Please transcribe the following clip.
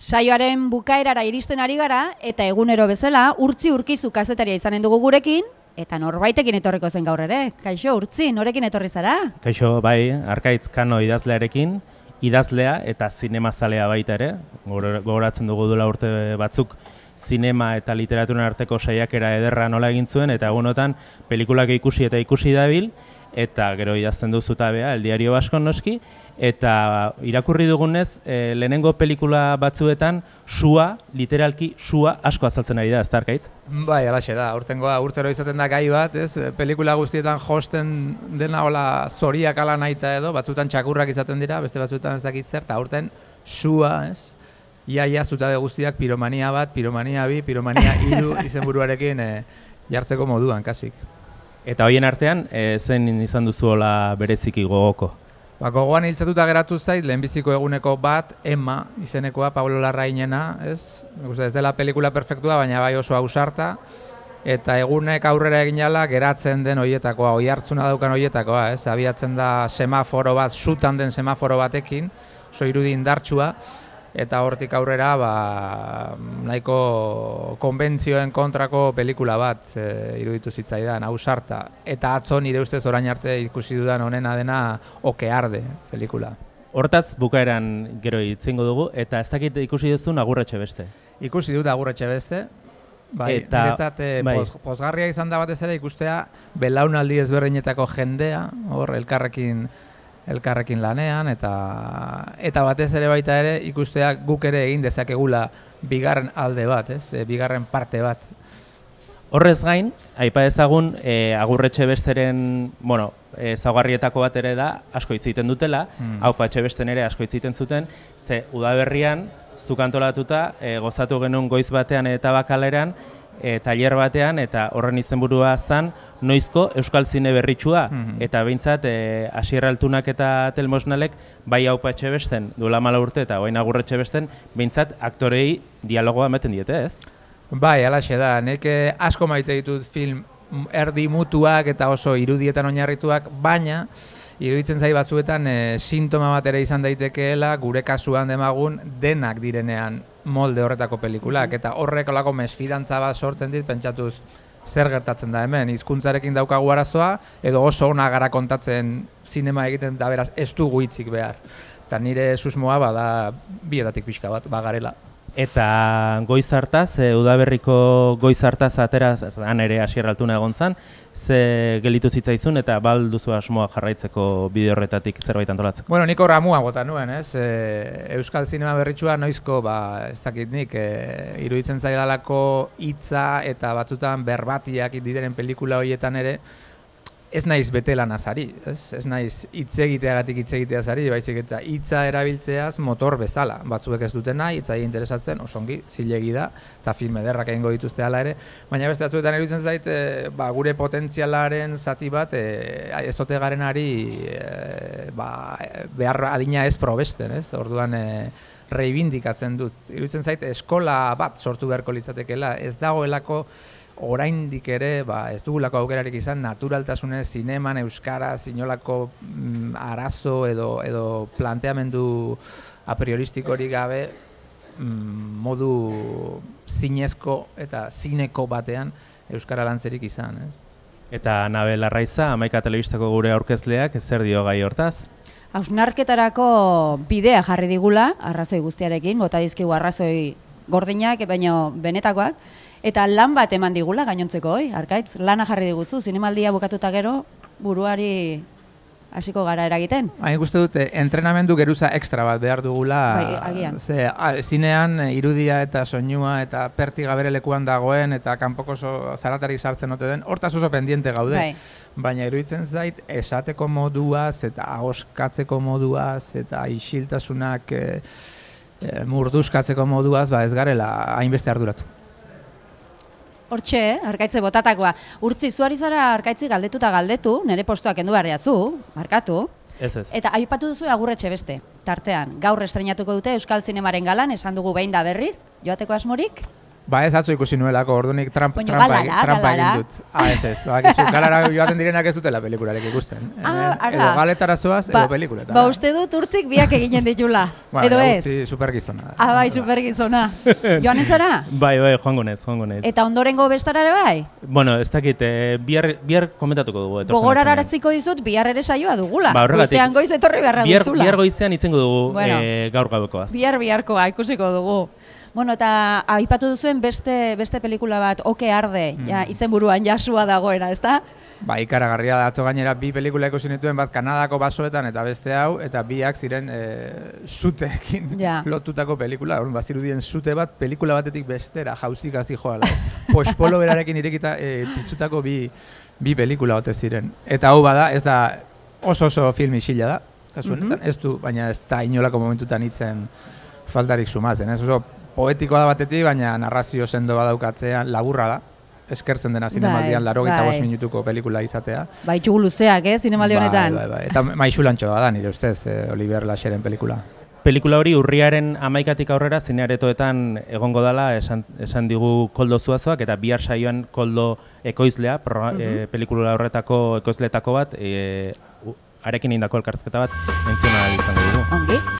Saioaren bukaerara iristen ari gara, eta egunero bezala, Urtzi Urkizu kazetaria izanen dugu gurekin, eta norbaitekin etorriko zen gaur ere. Kaixo, Urtzi, norekin etorri zara? Kaixo, bai, Arkaitz Kano idazlearekin, idazlea eta zinemazalea baita ere. Gogoratzen dugu duela urte batzuk zinema eta literaturen arteko saiakera ederra nola egin zuen, eta egunotan pelikulak ikusi eta ikusi dabil, eta gero idazten du Zutabea, El Diario Vasco noski, eta irakurri dugunez, lehenengo pelikula batzuetan sua, literalki sua asko azaltzen ari da, ez da, Arkaitz? Bai, alaxe da, urtero izaten da gai bat, ez? Pelikula guztietan josten dena hola zoriak ala nahita edo, batzuetan txakurrak izaten dira, beste batzuetan ez dakit zer, eta aurten sua, ez? Ia Zutabe guztiak piromania bat, piromania bi, piromania hiru izenburuarekin jartzeko moduan, kasik. Eta hoien artean, zen izan duzu hola bereziki gogoko? Gogoan hiltzatuta geratu zait, lehenbiziko eguneko bat, Emma izenekoa, Pablo Larrainena, ez? Ez dela pelikula perfektua, baina bai oso ausarta, eta egunek aurrera egin ala geratzen den hoietakoa, oihartzuna daukan hoietakoa, ez? Abiatzen da semaforo bat, sutan den semaforo batekin, oso irudi indartsua, eta hortik aurrera nahiko konbentzioen kontrako pelikula bat iruditu zitzaidan, ausarta. Eta atzo nire ustez orain arte ikusi dudan honena dena Oke Arde pelikula. Hortaz bukaeran gero hitzingo dugu, eta ez dakit ikusi duzun Agur Etxebeste. Ikusi dut Agur Etxebeste. Bai, niretzat pozgarria izan da batez ere ikustea belaunaldi ezberdinetako jendea, hor elkarrekin lanean, eta batez ere baita ere ikustea guk ere egin dezakegula bigarren alde bat, bigarren parte bat. Horrez gain, aipa ezagun Agur Etxebesteren, ezaugarrietako bat ere da, asko hitz egiten dutela, Aupa Etxebesten ere asko hitz egiten zuten, ze udaberrian, zuk antolatuta, gozatu genuen goiz batean eta bakaleran, tailer batean, eta horren izenburua zen noizko Euskal Zine berritsua, eta behintzat Asier Altunak eta Telmosnalek bai Aupa Etxebesten duela 14 urte eta orain Agur Etxebesten behintzat aktorei dialogoa ematen diete, ez? Bai, alaxe da, nik asko maite ditut film erdi mutuak eta oso irudietan oinarrituak, baina iruditzen zai batzuetan sintoma bat ere izan daitekeela gure kasuan demagun denak direnean molde horretako pelikulak, eta horrek olako mesfidantza bat sortzen dit pentsatuz zer gertatzen da hemen, hizkuntzarekin daukagu arazoa, edo oso ona gara kontatzen zinema egiten da beraz ez dugu hitzik behar. Eta nire susmoa bada bietatik pixka bat, bagarela. Eta goiz hartaz, udaberriko goiz hartaz ateraz, han ere Asier Altuna egon zen, ze gelitu zitzaizun eta balduzu asmoa jarraitzeko bide horretatik zerbait antolatzeko? Bueno, niko ramua bota nuen, ez? Euskal Zinema berritsua noizko, ez dakit nik, iruditzen zaidalako hitza eta batzutan berbatiak diren pelikula horietan ere, ez naiz betelan azari, ez naiz hitz egiteagatik hitz egiteaz ari, baizik eta hitza erabiltzeaz motor bezala. Batzuek ez duten nahi, hitzai interesatzen, osongi, zilegi da, eta film ederrak egingo dituzte hala ere, baina beste batzuetan iruditzen zait, gure potentzialaren zati bat ez ote garenari behar adina ez probesten, ez? Orduan reibindikatzen dut. Iruditzen zait, eskola bat sortu beharko litzatekeela, ez dagoelako oraindik ere, ez dugulako aukerarik izan, naturaltasunez, zineman, euskaraz, inolako arazo edo planteamendu a prioristikorik gabe modu zinezko eta zineko batean euskara lantzerik izan. Eta Anabel Arraiza, Hamaika Telebistako gure aurkezleak, zer dio gai hortaz? Hausnarketarako bidea jarri digula, arrazoi guztiarekin, bota dizkigu arrazoi gordinak, baina benetakoak, eta lan bat eman digula gainontzeko, Arkaitz, lana jarri diguzu, zinemaldia bukatuta gero, buruari hasiko gara eragiten. Hain guzti dut, entrenamendu geruza ekstra bat behar dugula, agian. Zinean irudia eta soinua eta pertiga bere lekuan dagoen eta kanpoko zaratarik sartzen ote den, hortaz oso pendiente gaude. Baina iruditzen zait, esateko moduaz eta ahoskatzeko moduaz eta isiltasunak murduzkatzeko moduaz, ez garela hainbeste arduratu. Hortxe, Arkaitze botatakoa. Urtzi, zuari zara Arkaitzi galdetuta galdetu, nire postuak kendu behar diazu, markatu. Ez. Eta aipatu duzu Agur Etxebeste, tartean. Gaur estreinatuko dute Euskal Zinemaren galan, esan dugu behin da berriz, joateko asmorik? Ba ez atzo ikusi nuelako, ordunik trampa galara. egin dut. Ez, bakizu, galara joaten direnak ez dutela pelikularek ikusten. Edo galetara zoaz, edo pelikuletan. Ba uste dut urtzik biak eginen ditula, edo ez? Utzi supergizona. Bai, supergizona. Joan entzara? Bai, joango nez. Eta ondorengo bestarare bai? Bueno, ez dakit, bihar komentatuko dugu. Gogorararaziko dizut, bihar ere saioa dugula. Ba, goizean goiz etorri beharra duzula. Bihar goizean itzengo dugu gaur gauekoaz. Biharkoa ikusiko dugu. Bueno, eta aipatu duzuen beste pelikula bat, Oke Arde, izenburuan jasua dagoena, ezta? Ba, ikaragarria da, atzo gainera bi pelikula ikusi nituen bat Kanadako basoetan eta beste hau, eta biak ziren zuteekin lotutako pelikula. Bazirudien zute bat, pelikula batetik bestera jauzik hazi joala. Pospolo berarekin irekita piztutako bi pelikula ote ziren. Eta hau bada, ez da oso film isila da, kasu honetan, ez du, baina ez da inolako momentutan hitzen faltarik sumatzen, ez oso poetikoa da batetik, baina narrazio sendo badaukatzean laburra da. Eskertzen dena zinemaldian 85 minutuko pelikula izatea. Bai, txugu luzeak, zinemaldi honetan. Bai. Eta maixulantxoa da, nire ustez, Oliver Lacheren pelikula. Pelikula hori urriaren 11tik aurrera zinearetoetan egongo dela esan digu Koldo Zuazoak, eta bihar saioan Koldo ekoizlea, pelikula horretako ekoizleetako bat, arekin indako elkarrizketa bat entzuna izango dugu. Ongi.